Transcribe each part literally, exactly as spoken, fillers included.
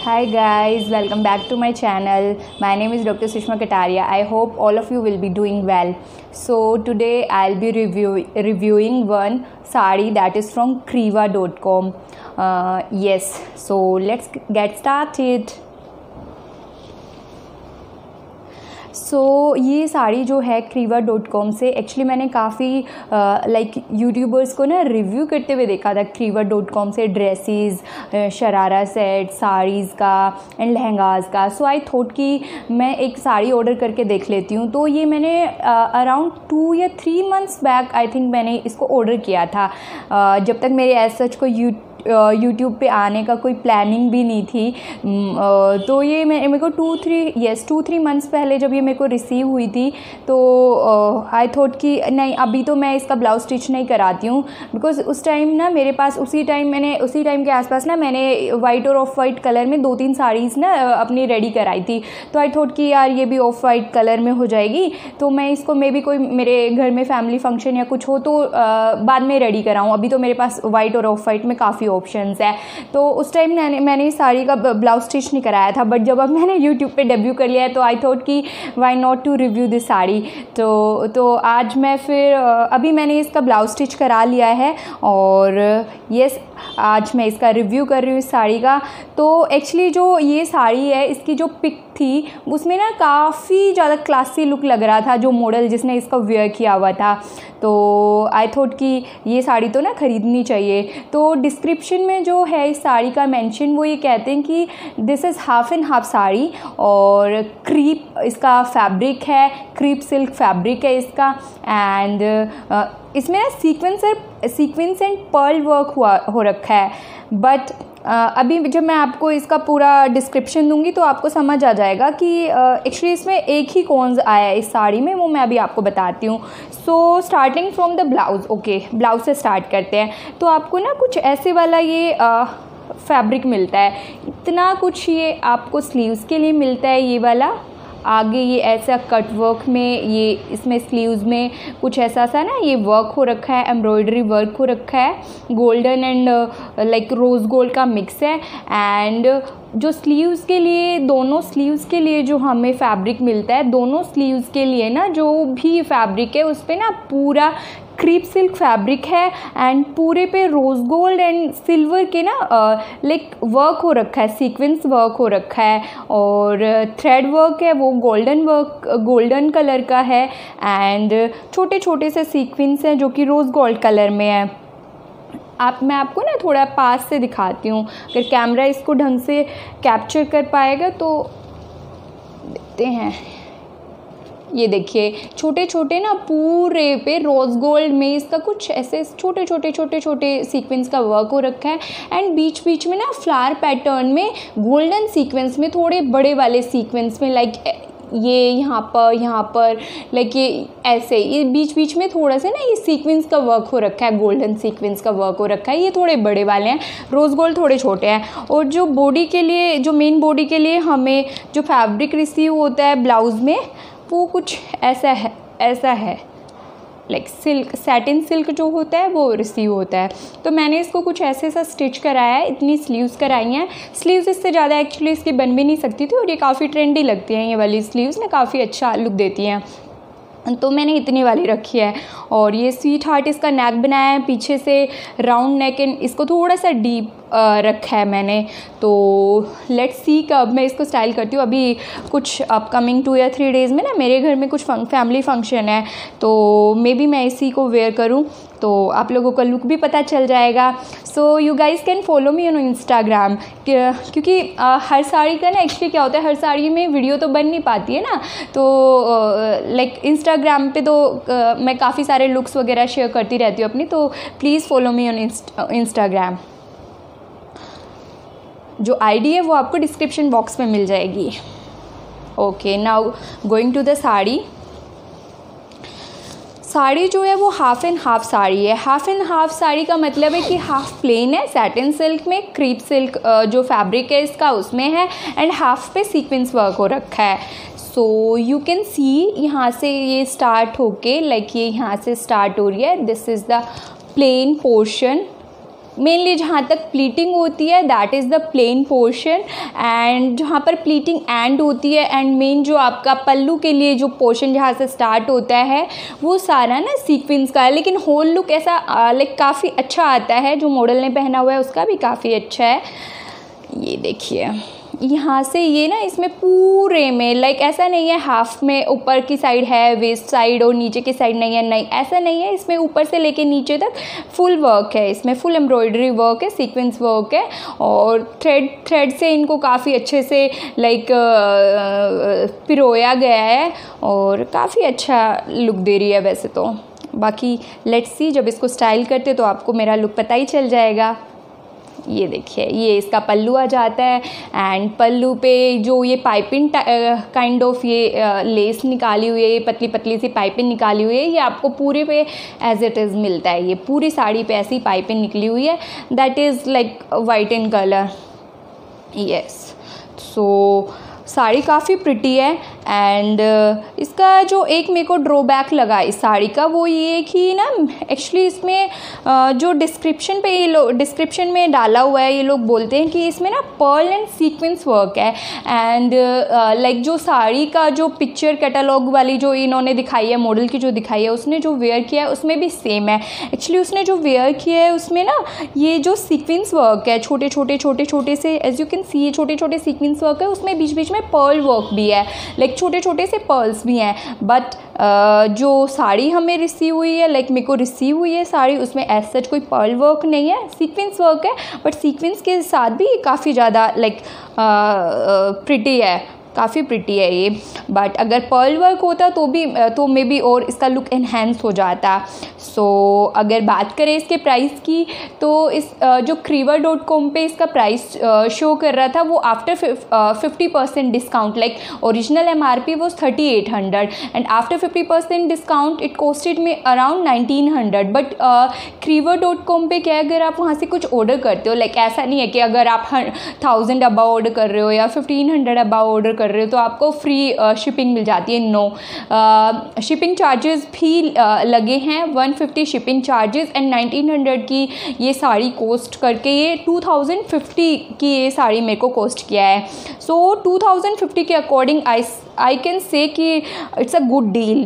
Hi guys, welcome back to my channel. My name is Doctor Sushma Kataria. I hope all of you will be doing well. So today I'll be review, reviewing one sari that is from Kriva dot com. Uh, yes, so let's get started. So so, ये साड़ी जो है Kreeva dot com से actually मैंने काफ़ी like YouTubers को ना review करते हुए देखा था क्रीवा डॉट कॉम से ड्रेसेस, शरारा सेट, साड़ीज़ का एंड लहंगाज का. सो आई थॉट कि मैं एक साड़ी ऑर्डर करके देख लेती हूँ. तो ये मैंने अराउंड टू या three months back I think मैंने इसको ऑर्डर किया था, uh, जब तक मेरे एज सच को यू यूट्यूब पे आने का कोई प्लानिंग भी नहीं थी. तो ये मैं मेरे को two three yes two three months पहले जब ये मेरे को रिसीव हुई थी तो आई थॉट कि नहीं अभी तो मैं इसका ब्लाउज स्टिच नहीं कराती हूँ, बिकॉज उस टाइम ना मेरे पास उसी टाइम मैंने उसी टाइम के आसपास ना मैंने वाइट और ऑफ वाइट कलर में दो तीन साड़ीज़ ना अपनी रेडी कराई थी. तो आई थॉट कि यार ये भी ऑफ वाइट कलर में हो जाएगी तो मैं इसको मे बी कोई मेरे घर में फैमिली फंक्शन या कुछ हो तो आ, बाद में रेडी कराऊँ. अभी तो मेरे पास वाइट और ऑफ वाइट में काफ़ी ऑप्शंस है. तो उस टाइम मैंने मैंने इस साड़ी का ब्लाउज स्टिच नहीं कराया था, बट जब अब मैंने यूट्यूब पे डेब्यू कर लिया है तो आई थॉट कि why not to review this sari. तो तो आज मैं फिर अभी मैंने इसका ब्लाउज स्टिच करा लिया है और यस आज मैं इसका रिव्यू कर रही हूँ इस साड़ी का. तो एक्चुअली जो ये साड़ी है इसकी जो पिक थी उसमें ना काफ़ी ज़्यादा क्लासी लुक लग रहा था जो मॉडल जिसने इसका वेयर किया हुआ था. तो आई थॉट कि ये साड़ी तो ना ख़रीदनी चाहिए. तो डिस्क्रिप्शन में जो है इस साड़ी का मेंशन वो ये कहते हैं कि this is half and half sari और क्रीप इसका फैब्रिक है, क्रीप सिल्क फैब्रिक है इसका. एंड इसमें ना sequence sequence and pearl work हुआ हो रखा है. बट Uh, अभी जब मैं आपको इसका पूरा डिस्क्रिप्शन दूंगी तो आपको समझ आ जाएगा कि एक्चुअली uh, इसमें एक ही कॉन्स आया है इस साड़ी में, वो मैं अभी आपको बताती हूँ. So starting from the blouse. Okay, blouse से स्टार्ट करते हैं. तो आपको ना कुछ ऐसे वाला ये फैब्रिक uh, मिलता है. इतना कुछ ये आपको स्लीव्स के लिए मिलता है. ये वाला आगे ये ऐसा कट वर्क में ये इसमें स्लीव्स में कुछ ऐसा सा ना ये वर्क हो रखा है, एम्ब्रॉयडरी वर्क हो रखा है, golden and like rose gold का मिक्स है. एंड जो स्लीव्स के लिए दोनों स्लीव्स के लिए जो हमें फैब्रिक मिलता है, दोनों स्लीव्स के लिए ना जो भी फैब्रिक है उस पर ना पूरा क्रीप सिल्क फैब्रिक है एंड पूरे पे रोज़ गोल्ड एंड सिल्वर के ना लाइक वर्क हो रखा है, सीक्वेंस वर्क हो रखा है. और थ्रेड वर्क है वो गोल्डन वर्क गोल्डन कलर का है. एंड छोटे छोटे से सीक्वेंस हैं जो कि रोज़ गोल्ड कलर में है. आप मैं आपको ना थोड़ा पास से दिखाती हूँ, अगर कैमरा इसको ढंग से कैप्चर कर पाएगा तो देखते हैं. ये देखिए छोटे छोटे ना पूरे पे रोज़ गोल्ड में इसका कुछ ऐसे छोटे छोटे छोटे छोटे सीक्वेंस का वर्क हो रखा है. एंड बीच बीच में ना फ्लावर पैटर्न में गोल्डन सीक्वेंस में थोड़े बड़े वाले सीक्वेंस में लाइक ये यहाँ पर यहाँ पर लाइक ये ऐसे ये बीच बीच में थोड़ा सा ना ये सीक्वेंस का वर्क हो रखा है, गोल्डन सीक्वेंस का वर्क हो रखा है. ये थोड़े बड़े वाले हैं, रोज़ गोल्ड थोड़े छोटे हैं. और जो बॉडी के लिए जो मेन बॉडी के लिए हमें जो फैब्रिक रिसीव होता है ब्लाउज़ में वो कुछ ऐसा है ऐसा है लाइक सिल्क सैटिन सिल्क जो होता है वो रिसीव होता है. तो मैंने इसको कुछ ऐसे सा स्टिच कराया है. इतनी स्लीव्स कराई हैं. स्लीव्स इससे ज़्यादा एक्चुअली इसकी बन भी नहीं सकती थी और ये काफ़ी ट्रेंडी लगती हैं. ये वाली स्लीव्स ना काफ़ी अच्छा लुक देती हैं. तो मैंने इतनी वाली रखी है. और ये स्वीट हार्ट इसका नेक बनाया है, पीछे से राउंड नेक एंड इसको थोड़ा सा डीप रखा है मैंने. तो लेट्स सी कब मैं इसको स्टाइल करती हूँ. अभी कुछ अपकमिंग टू या थ्री डेज़ में ना मेरे घर में कुछ फैमिली फंक्शन है तो मे बी मैं इसी को वेयर करूँ तो आप लोगों का लुक भी पता चल जाएगा. So you guys can follow me on Instagram, क्योंकि uh, हर साड़ी का ना एक्चुअली क्या होता है हर साड़ी में वीडियो तो बन नहीं पाती है ना. तो लाइक uh, इंस्टाग्राम पे तो uh, मैं काफ़ी सारे लुक्स वगैरह शेयर करती रहती हूँ अपनी. तो please follow me on Instagram. जो आईडी है वो आपको डिस्क्रिप्शन बॉक्स में मिल जाएगी. Okay, now going to the sari. Sari जो है वो हाफ एंड हाफ साड़ी है. हाफ एंड हाफ साड़ी का मतलब है कि हाफ प्लेन है सैटिन सिल्क में, क्रीप सिल्क जो फैब्रिक है इसका उसमें है एंड हाफ पे सीक्वेंस वर्क हो रखा है. सो यू कैन सी यहाँ से ये स्टार्ट होके लाइक ये यहाँ से स्टार्ट हो रही है. This is the plain portion mainly जहाँ तक प्लीटिंग होती है that is the plain portion, and जहाँ पर प्लीटिंग एंड होती है एंड मेन जो आपका पल्लू के लिए जो पोर्शन जहाँ से स्टार्ट होता है वो सारा ना सीक्वेंस का है। लेकिन होल लुक ऐसा लाइक काफ़ी अच्छा आता है, जो मॉडल ने पहना हुआ है उसका भी काफ़ी अच्छा है। ये देखिए यहाँ से ये ना इसमें पूरे में लाइक ऐसा नहीं है हाफ में ऊपर की साइड है वेस्ट साइड और नीचे की साइड नहीं है, नहीं ऐसा नहीं है, इसमें ऊपर से लेके नीचे तक फुल वर्क है, इसमें फुल एम्ब्रॉयडरी वर्क है, सीक्वेंस वर्क है और थ्रेड थ्रेड से इनको काफ़ी अच्छे से लाइक पिरोया गया है और काफ़ी अच्छा लुक दे रही है वैसे तो। बाकी लेट्स सी जब इसको स्टाइल करते तो आपको मेरा लुक पता ही चल जाएगा। ये देखिए ये इसका पल्लू आ जाता है एंड पल्लू पे जो ये पाइपिंग काइंड ऑफ ये लेस निकाली हुई है, ये पतली पतली सी पाइपिंग निकाली हुई है, ये आपको पूरे पे एज इट इज़ मिलता है। ये पूरी साड़ी पे ऐसी पाइपिंग निकली हुई है that is like white in colour. Yes, so sari काफ़ी प्रिटी है एंड uh, इसका जो एक मेरे को ड्रॉबैक लगा इस साड़ी का वो ये कि ना एक्चुअली इसमें uh, जो डिस्क्रिप्शन पे ये लोग डिस्क्रिप्शन में डाला हुआ है ये लोग बोलते हैं कि इसमें ना पर्ल एंड सीक्वेंस वर्क है एंड लाइक uh, जो साड़ी का जो पिक्चर कैटलॉग वाली जो इन्होंने दिखाई है मॉडल की जो दिखाई है उसने जो वेयर किया है उसमें भी सेम है। एक्चुअली उसने जो वेयर किया है उसमें ना ये जो सीक्वेंस वर्क है छोटे छोटे छोटे छोटे से एज यू कैन सी ये छोटे छोटे सीक्वेंस वर्क है, उसमें बीच बीच में पर्ल वर्क भी है, लाइक छोटे छोटे से पर्ल्स भी हैं। बट uh, जो साड़ी हमें रिसीव हुई है लाइक मेरे को रिसीव हुई है साड़ी उसमें एज सच कोई पर्ल वर्क नहीं है, सीक्वेंस वर्क है बट सीक्वेंस के साथ भी काफ़ी ज़्यादा लाइक प्रिटी है, काफ़ी प्रिटी है ये। बट अगर पर्ल वर्क होता तो भी तो मे बी और इसका लुक एनहेंस हो जाता। सो so, अगर बात करें इसके प्राइस की तो इस जो क्रीवर डॉट कॉम पर इसका प्राइस शो कर रहा था वो after fifty percent discount like original M R P वो thirty eight hundred and after fifty percent discount it costed में around nineteen hundred. But Kreeva dot com पर क्या अगर आप वहाँ से कुछ ऑर्डर करते हो लाइक ऐसा नहीं है कि अगर आप थाउजेंड अबाउ ऑर्डर कर रहे हो या फिफ्टीन हंड्रेड अबाउ ऑर्डर कर रहे हो तो आपको फ्री शिपिंग मिल जाती है। नो, शिपिंग चार्जेस भी uh, लगे हैं, one fifty shipping charges and nineteen hundred की ये साड़ी कॉस्ट करके ये टू थाउजेंड फिफ्टी की ये साड़ी मेरे को कॉस्ट किया है। सो टू थाउजेंड फिफ्टी के according I I can say कि it's a good deal.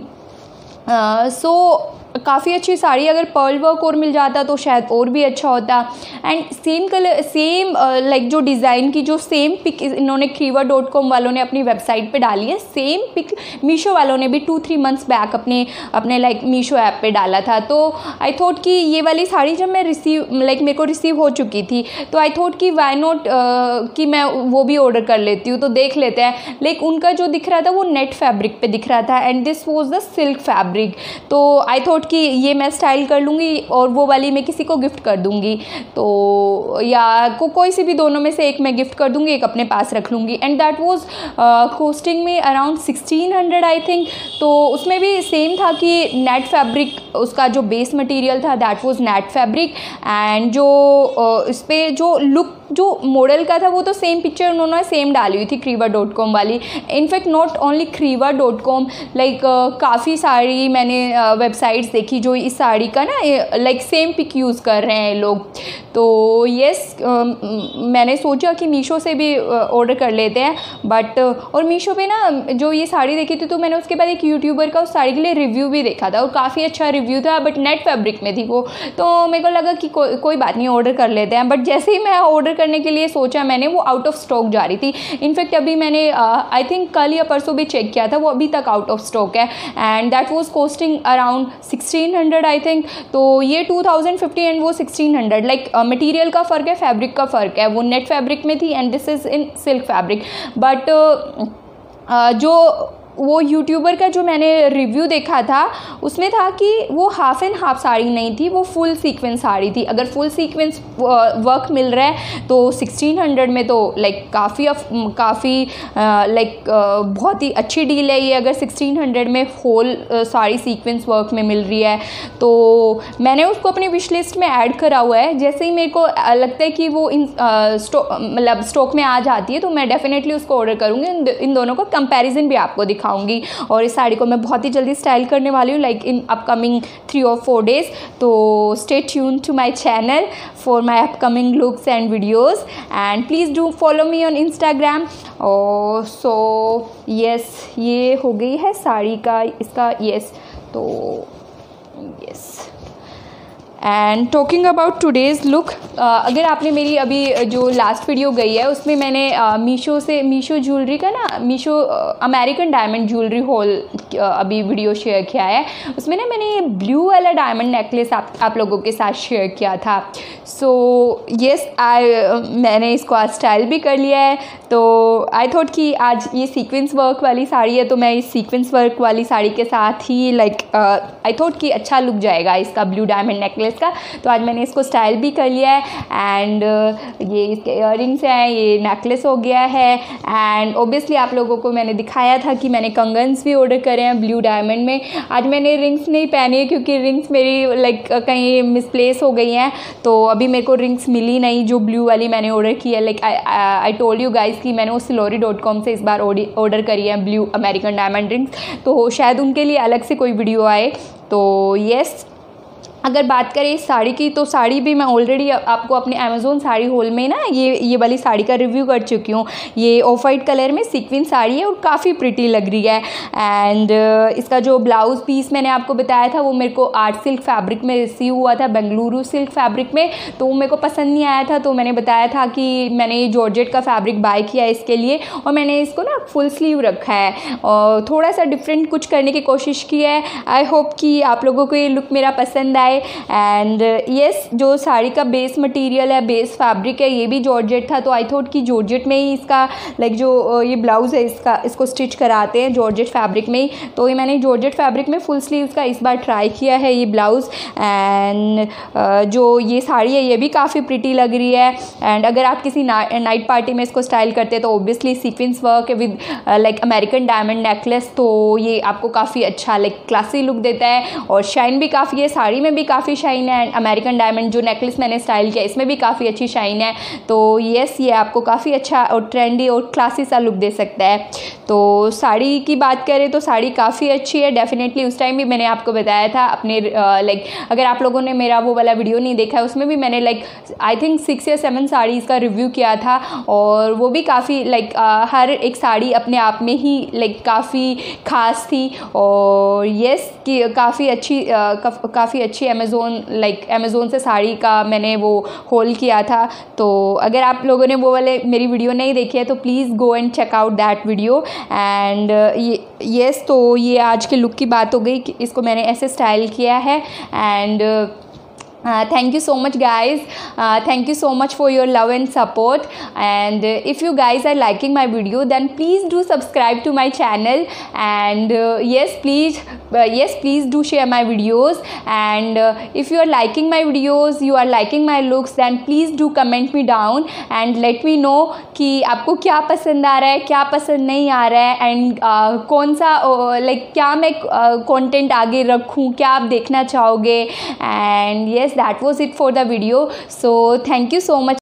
So काफ़ी अच्छी साड़ी, अगर पर्ल वर्क और मिल जाता तो शायद और भी अच्छा होता। And same colour same like जो डिज़ाइन की जो सेम पिक इन्होंने क्रीवर डॉट कॉम वालों ने अपनी वेबसाइट पे डाली है, सेम पिक मीशो वालों ने भी टू थ्री मंथ्स बैक अपने अपने लाइक मीशो ऐप पे डाला था। तो आई थॉट कि ये वाली साड़ी जब मैं रिसीव लाइक मेरे को रिसीव हो चुकी थी तो आई थॉट कि वाई नॉट कि मैं वो भी ऑर्डर कर लेती हूँ तो देख लेते हैं। लाइक उनका जो दिख रहा था वो नेट फैब्रिक पे दिख रहा था and this was the silk fabric. तो आई थॉट कि ये मैं स्टाइल कर लूँगी और वो वाली मैं किसी को गिफ्ट कर दूँगी, तो या को कोई सी भी दोनों में से एक मैं गिफ्ट कर दूँगी, एक अपने पास रख लूँगी। एंड दैट वाज कॉस्टिंग में around sixteen hundred I think. तो उसमें भी सेम था कि नेट फैब्रिक उसका जो बेस मटेरियल था that was net fabric and जो uh, इस पर जो लुक जो मॉडल का था वो तो सेम पिक्चर उन्होंने सेम डाली हुई थी क्रीवर डॉट कॉम वाली। In fact not only Kreeva dot com like काफ़ी सारी मैंने वेबसाइट्स uh, देखी जो इस साड़ी का ना लाइक सेम पिक यूज़ कर रहे हैं लोग। तो येस uh, मैंने सोचा कि मीशो से भी ऑर्डर uh, कर लेते हैं। बट uh, और मीशो पे ना जो ये साड़ी देखी थी तो मैंने उसके बाद एक यूट्यूबर का उस साड़ी के लिए रिव्यू भी देखा था और काफ़ी अच्छा रिव्यू था, बट नेट फैब्रिक में थी वो। तो मेरे को लगा कि को, कोई बात नहीं ऑर्डर कर लेते हैं। बट जैसे ही मैं ऑर्डर करने के लिए सोचा मैंने वो आउट ऑफ स्टॉक जा रही थी। इनफैक्ट अभी मैंने आई uh, थिंक कल या परसों भी चेक किया था, वो अभी तक आउट ऑफ स्टॉक है and that was costing around sixteen hundred I think. तो ये टू थाउजेंड फिफ्टी एंड वो सिक्सटीन हंड्रेड। लाइक मटेरियल का फ़र्क है, फैब्रिक का फ़र्क है, वो नेट फैब्रिक में थी and this is in silk fabric. But जो वो यूट्यूबर का जो मैंने रिव्यू देखा था उसमें था कि वो हाफ एंड हाफ साड़ी नहीं थी, वो फुल सीक्वेंस साड़ी थी। अगर फुल सीक्वेंस वर्क मिल रहा है तो सिक्सटीन हंड्रेड में तो लाइक काफ़ी काफ़ी लाइक बहुत ही अच्छी डील है ये। अगर सिक्सटीन हंड्रेड में होल साड़ी सीक्वेंस वर्क में मिल रही है तो मैंने उसको अपनी विश लिस्ट में ऐड करा हुआ है। जैसे ही मेरे को लगता है कि वो इन स्टॉक मतलब स्टॉक में आ जाती है तो मैं डेफिनेटली उसको ऑर्डर करूँगी। इन दोनों का कंपैरिजन भी आपको दिखा दिखाऊंगी। और इस साड़ी को मैं बहुत ही जल्दी स्टाइल करने वाली हूँ, लाइक इन अपकमिंग थ्री और फोर डेज। तो stay tune to my channel for my upcoming looks and videos, and please do follow me on Instagram. और सो यस, ये हो गई है साड़ी का इसका यस। तो yes, and talking about today's look, अगर आपने मेरी अभी जो लास्ट वीडियो गई है उसमें मैंने मीशो से मीशो ज्वेलरी का ना Meesho American diamond jewellery haul अभी वीडियो शेयर किया है। उसमें ना मैंने ब्लू वाला डायमंड नेकलेस आप आप लोगों के साथ शेयर किया था। सो येस, आई मैंने इसको आज स्टाइल भी कर लिया है। तो आई थॉट कि आज ये सीक्वेंस वर्क वाली साड़ी है, तो मैं इस सीक्वेंस वर्क वाली साड़ी के साथ ही लाइक आई थॉट कि अच्छा लुक जाएगा इसका ब्लू डायमंड नेकलेस का। तो आज मैंने इसको स्टाइल भी कर लिया है, एंड uh, ये इसके इयररिंग्स हैं, ये नेकलेस हो गया है। एंड ओबियसली आप लोगों को मैंने दिखाया था कि मैंने कंगन्स भी ऑर्डर करे हैं ब्लू डायमंड में। आज मैंने रिंग्स नहीं पहनी है क्योंकि रिंग्स मेरी लाइक कहीं मिसप्लेस हो गई हैं, तो अभी मेरे को रिंग्स मिली नहीं जो ब्लू वाली मैंने ऑर्डर की है। Like I I told you guys कि मैंने उस सिलोरी डॉट कॉम से इस बार ऑर्डर करी है ब्लू अमेरिकन डायमंड रिंग्स, तो शायद उनके लिए अलग से कोई वीडियो आए। तो येस, अगर बात करें इस साड़ी की, तो साड़ी भी मैं ऑलरेडी आपको अपने अमेज़ोन साड़ी हॉल में ना ये ये वाली साड़ी का रिव्यू कर चुकी हूँ। ये ऑफ वाइट कलर में सीक्वेंस साड़ी है और काफ़ी प्रिटी लग रही है। एंड इसका जो ब्लाउज़ पीस मैंने आपको बताया था वो मेरे को आर्ट सिल्क फैब्रिक में रिसीव हुआ था, बेंगलुरु सिल्क फैब्रिक में, तो वो मेरे को पसंद नहीं आया था। तो मैंने बताया था कि मैंने ये जॉर्जेट का फैब्रिक बाय किया है इसके लिए, और मैंने इसको ना फुल स्लीव रखा है और थोड़ा सा डिफरेंट कुछ करने की कोशिश की है। आई होप कि आप लोगों को ये लुक मेरा पसंद आए। एंड यस, जो साड़ी का बेस मटेरियल है, बेस फैब्रिक है, ये भी जॉर्जेट था। तो आई थॉट कि जॉर्जेट में ही इसका लाइक जो ये ब्लाउज़ है इसका इसको स्टिच कराते हैं जॉर्जेट फैब्रिक में ही। तो ये मैंने जॉर्जेट फैब्रिक में फुल स्लीव्स का इस बार ट्राई किया है ये ब्लाउज़। एंड जो ये साड़ी है ये भी काफ़ी प्रिटी लग रही है। एंड अगर आप किसी नाइट पार्टी में इसको स्टाइल करते हैं तो obviously sequence work with like American diamond necklace, तो ये आपको काफ़ी अच्छा लाइक क्लासी लुक देता है। और शाइन भी काफ़ी है, साड़ी में भी काफ़ी शाइन है। एंड अमेरिकन डायमंड जो नेकलेस मैंने स्टाइल किया इसमें भी काफ़ी अच्छी शाइन है। तो येस, ये आपको काफ़ी अच्छा और ट्रेंडी और क्लासी सा लुक दे सकता है। तो साड़ी की बात करें तो साड़ी काफ़ी अच्छी है डेफिनेटली। उस टाइम भी मैंने आपको बताया था अपने लाइक uh, अगर आप लोगों ने मेरा वो वाला वीडियो नहीं देखा है उसमें भी मैंने लाइक आई थिंक सिक्स या सेवन साड़ीज़ का रिव्यू किया था, और वो भी काफ़ी लाइक uh, हर एक साड़ी अपने आप में ही लाइक काफ़ी खास थी। और येस कि काफ़ी अच्छी uh, काफ़ी अच्छी अमेज़ोन लाइक अमेज़ोन से साड़ी का मैंने वो होल किया था। तो अगर आप लोगों ने वो वाले मेरी वीडियो नहीं देखी है तो please go and check out that video. And ये येस, तो ये आज के लुक की बात हो गई कि इसको मैंने ऐसे स्टाइल किया है। And Uh, thank you so much guys, uh, thank you so much for your love and support. And uh, if you guys are liking my video then please do subscribe to my channel. And uh, yes please uh, yes please do share my videos. And uh, if you are liking my videos, you are liking my looks, then please do comment me down and let me know कि आपको क्या पसंद आ रहा है, क्या पसंद नहीं आ रहा है। एंड uh, कौन सा लाइक uh, like, क्या मैं कंटेंट uh, आगे रखूँ, क्या आप देखना चाहोगे। And yes, that was it for the video. So thank you so much.